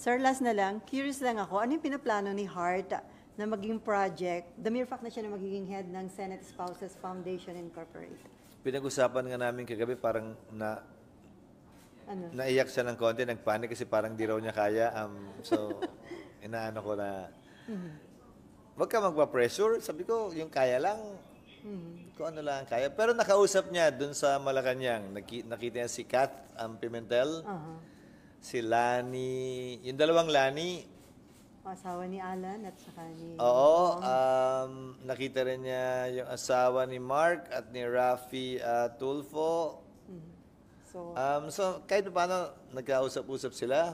Sir, last na lang, curious lang ako, ano yung pinaplano ni Hart na maging project, the mere fact na siya na magiging head ng Senate Spouses Foundation Incorporated? Pinag-usapan nga namin kagabi, parang naiyak siya ng konti, nagpanik kasi parang di raw niya kaya. So, inaano ko na, wag ka magpa-pressure. Sabi ko, yung kaya lang, kung ano lang kaya. Pero nakausap niya dun sa Malacanang. Nakita niya si Kath Pimentel, si Lani, yung dalawang Lani. Asawa ni Alan at saka ni... Oo, nakita rin niya yung asawa ni Mark at ni Rafi Tulfo. So, kahit paano, nagkausap-usap sila.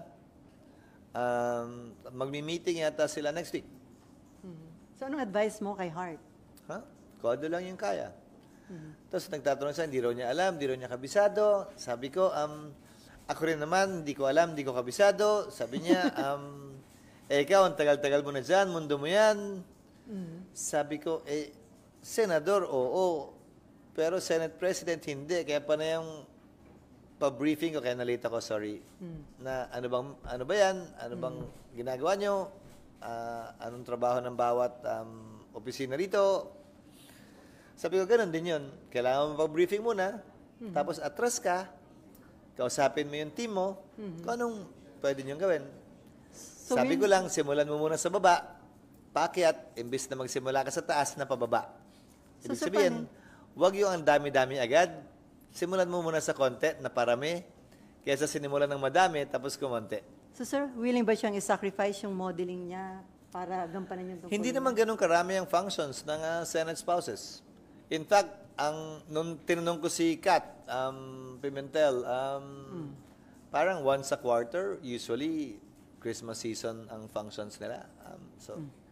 Magmi-meeting yata sila next week. So, anong advice mo kay Hart? Kodo lang yung kaya. Tapos nagtatanong siya, hindi raw niya alam, hindi raw niya kabisado. Sabi ko, ako rin naman, hindi ko alam, hindi ko kabisado. Sabi niya, ikaw, ang tagal-tagal mo na dyan, mundo mo yan. Sabi ko, senador, oo. Pero Senate President, hindi. Kaya pa na yung pa-briefing ko, kaya nalita ko, sorry. Na ano ba yan? Ano bang ginagawa nyo? Anong trabaho ng bawat opisina rito? Sabi ko, ganun din yun. Kailangan mo pa-briefing muna. Tapos atras ka. Kausapin mo yung team mo. Kung anong pwede nyo gawin. So sabi ko lang, simulan mo muna sa baba. Paakyat, imbis na magsimula ka sa taas na pababa. Ibig sabihin, wag yung ang dami-dami agad. Simulan mo muna sa konti na parami. Kaysa sinimulan ng madami, tapos kumonti. So sir, willing ba siyang i-sacrifice yung modeling niya para gampanan yung tungkol? Hindi naman ganun karami ang functions ng Senate spouses. In fact, nung tinanong ko si Kat Pimentel, parang once a quarter, usually Christmas season ang functions nila. So,